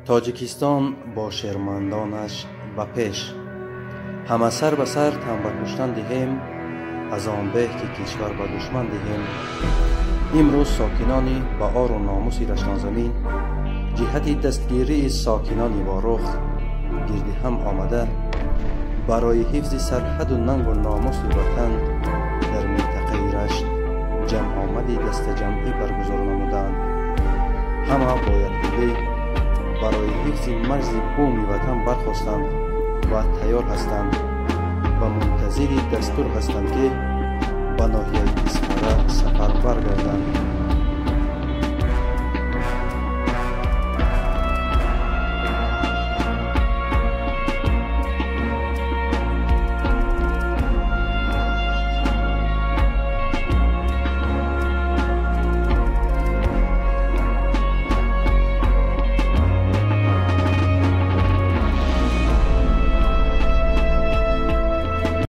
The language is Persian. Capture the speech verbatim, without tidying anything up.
تاجیکستان با شرمندانش به پیش. همه سر به سر تن به کشتن دهیم، از آن به که کشور به دشمن دهیم. امروز ساکنانی با آر و ناموس رشتان زمین جهت دستگیری ساکنانی با رخ گرد هم آمده برای حفظ سرحد و ننگ و ناموس وطن در منطقه رشت جمع آمدی دست جمعی برگزار نمودند. همه باید بوده برای حفظ مرز بومی وطن برخواستند و تیار هستند و منتظر دستور هستند که به ناحیه اسماره سفر برگردند.